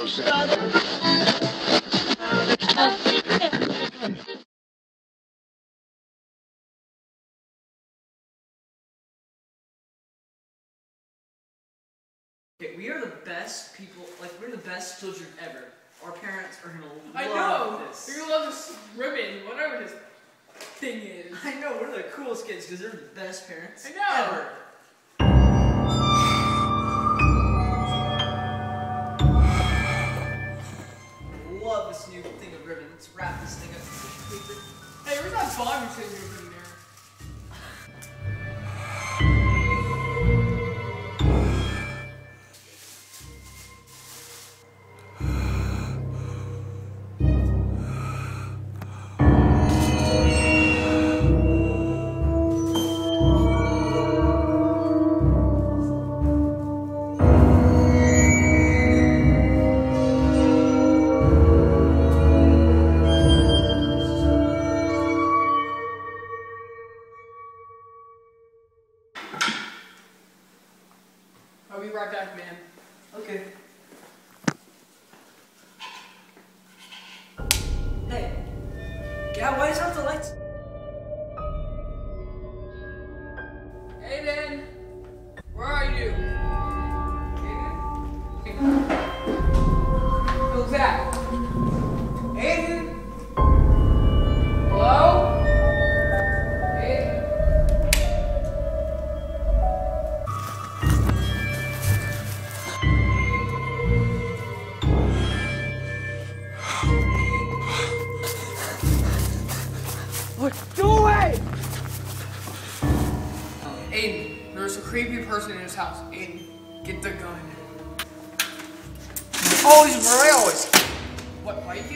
Okay, we are the best people, like we're the best children ever. Our parents are gonna love this. They're gonna love this ribbon, whatever this thing is. I know, we're the coolest kids because they're the best parents ever. Love this new thing of ribbon. Let's wrap this thing up in tissue paper. Hey, where's that bobby pin you put in there? I'll be right back, man. Okay. Hey, Gab, why is off the lights? Aiden, where are you? Aiden? Who's that? Aiden? Hello? Aiden? What? Go away! Aiden, there's a creepy person in his house. Aiden, get the gun. Oh, he's where I always. What, why you